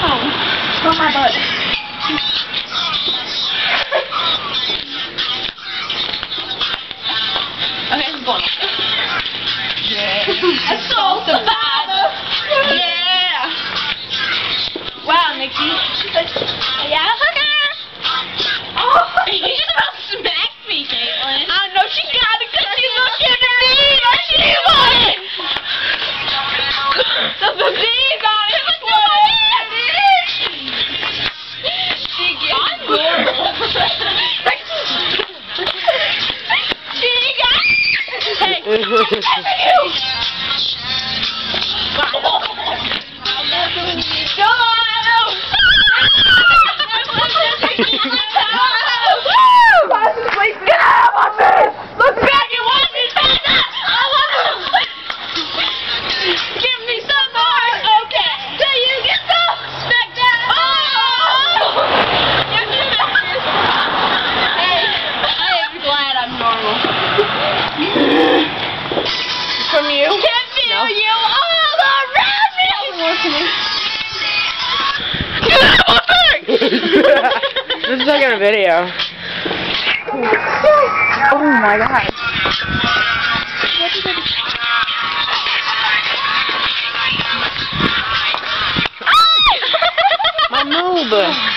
Oh, on my butt. Okay, I'm going. Yeah. That's so bad. Yeah. Wow, Nikki. Yeah, hooker. Oh, you just about smacked me, Caitlin. I know she got it because she's looking at me. She won it. The bees on it. She got from you? Can't feel you all around me! This is like a video. Oh my god. My noob.